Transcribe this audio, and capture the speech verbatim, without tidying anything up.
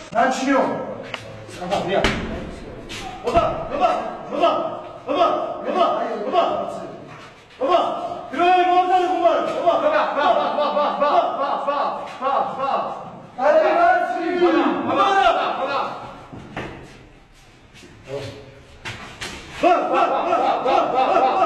난 준영. 잠깐 미안. 오다, 오다, 오다, 오다, 오다, 오다, 오다. 그래, 뭐하자는 공만. 오다, 봐봐, 봐봐, 봐봐, 봐봐, 봐봐, 봐봐, 봐봐. 다리 같이. 봐봐, 봐봐, 봐봐. 봐, 봐, 봐, 봐, 봐, 봐.